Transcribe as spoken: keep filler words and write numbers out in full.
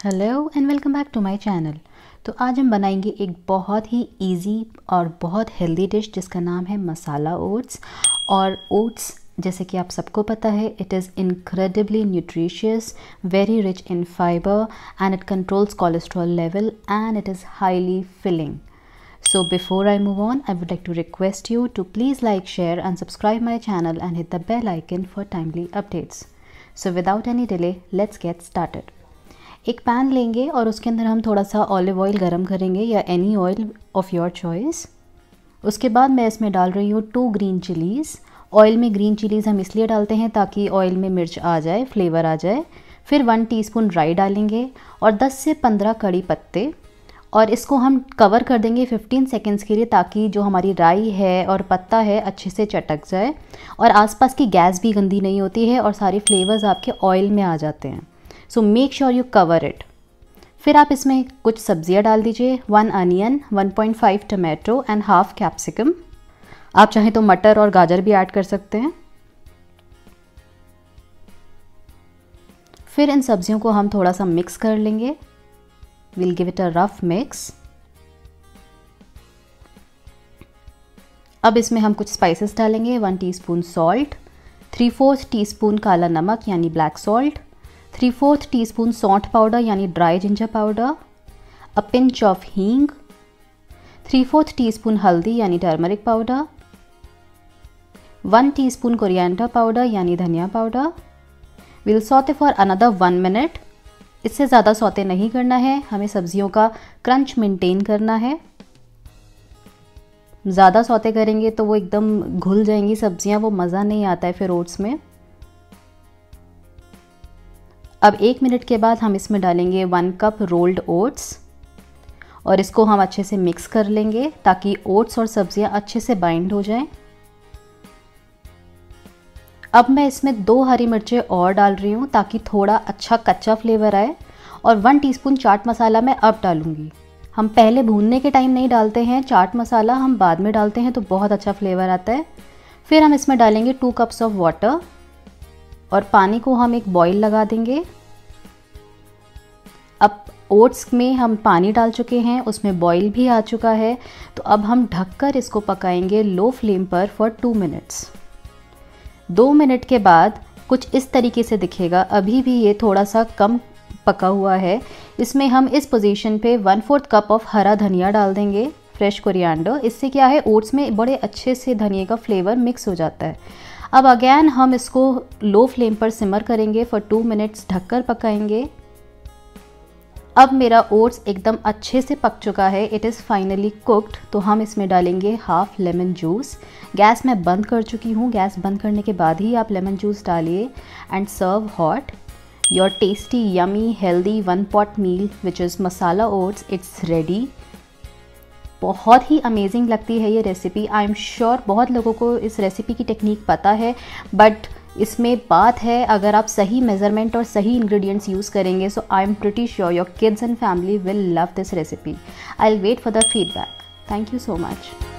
Hello and welcome back to my channel. तो आज हम बनाएंगे एक बहुत ही इजी और बहुत हेल्दी डिश जिसका नाम है मसाला ओट्स। और ओट्स जैसे कि आप सबको पता है, it is incredibly nutritious, very rich in fibre and it controls cholesterol level and it is highly filling. So before I move on, I would like to request you to please like, share and subscribe my channel and hit the bell icon for timely updates. So without any delay, let's get started. एक pan लेंगे और उसके अंदर हम थोड़ा सा olive oil गरम करेंगे या any oil of your choice. उसके बाद मैं इसमें डाल रही हूँ टू ग्रीन चिलीज़. ऑयल में ग्रीन चिलीज़ हम इसलिए डालते हैं ताकि ऑयल में मिर्च आ जाए, फ्लेवर आ जाए. फिर वन टीस्पून राई डालेंगे और दस से पंद्रह कड़ी पत्ते, और इसको हम कवर कर देंगे फिफ्टीन सेकेंड्स के लिए ताकि जो हमारी राई है और पत्ता है अच्छे से चटक जाए और आसपास की गैस भी गंदी नहीं होती है और सारे फ्लेवर्स आपके ऑयल में आ जाते हैं. So make sure you cover it. फिर आप इसमें कुछ सब्जियां डाल दीजिए. One onion, one point five tomato and half capsicum. आप चाहें तो मटर और गाजर भी ऐड कर सकते हैं. फिर इन सब्जियों को हम थोड़ा सा मिक्स कर लेंगे. We'll give it a rough mix. अब इसमें हम कुछ स्पाइसेस डालेंगे. One teaspoon salt, three fourth teaspoon काला नमक यानी black salt, three fourth teaspoon सौंठ पाउडर यानी dry ginger powder, a pinch of हींग, थ्री फोर्थ टीस्पून हल्दी यानी turmeric powder, one teaspoon coriander powder यानी धनिया powder. We'll saute for another one minute. इससे ज़्यादा सौते नहीं करना है, हमें सब्जियों का क्रंच मेंटेन करना है. ज़्यादा सौते करेंगे तो वो एकदम घुल जाएंगी सब्जियां, वो मज़ा नहीं आता है फिर ओट्स में. अब एक मिनट के बाद हम इसमें डालेंगे वन कप रोल्ड ओट्स और इसको हम अच्छे से मिक्स कर लेंगे ताकि ओट्स और सब्जियां अच्छे से बाइंड हो जाएं. अब मैं इसमें दो हरी मिर्चें और डाल रही हूँ ताकि थोड़ा अच्छा कच्चा फ्लेवर आए, और वन टीस्पून चाट मसाला मैं अब डालूँगी. हम पहले भूनने के टाइम नहीं डालते हैं चाट मसाला, हम बाद में डालते हैं तो बहुत अच्छा फ्लेवर आता है. फिर हम इसमें डालेंगे टू कप्स ऑफ वाटर और पानी को हम एक बॉईल लगा देंगे. अब ओट्स में हम पानी डाल चुके हैं, उसमें बॉईल भी आ चुका है, तो अब हम ढककर इसको पकाएंगे लो फ्लेम पर फॉर टू मिनट्स. दो मिनट के बाद कुछ इस तरीके से दिखेगा. अभी भी ये थोड़ा सा कम पका हुआ है. इसमें हम इस पोजीशन पे वन फोर्थ कप ऑफ हरा धनिया डाल देंगे, फ्रेश कोरिएंडर. इससे क्या है, ओट्स में बड़े अच्छे से धनिया का फ्लेवर मिक्स हो जाता है. अब अगेन हम इसको लो फ्लेम पर सिमर करेंगे फॉर टू मिनट्स, ढककर पकाएंगे. अब मेरा ओट्स एकदम अच्छे से पक चुका है, इट इज़ फाइनली कुक्ड. तो हम इसमें डालेंगे हाफ लेमन जूस. गैस मैं बंद कर चुकी हूँ. गैस बंद करने के बाद ही आप लेमन जूस डालिए and serve hot. Your tasty yummy healthy one pot meal which is masala oats, it's ready. बहुत ही अमेजिंग लगती है ये रेसिपी. आई एम श्योर बहुत लोगों को इस रेसिपी की टेक्निक पता है, बट इसमें बात है अगर आप सही मेज़रमेंट और सही इंग्रेडिएंट्स यूज़ करेंगे. So I am pretty sure your kids and family will love this recipe. I will wait for the feedback. Thank you so much.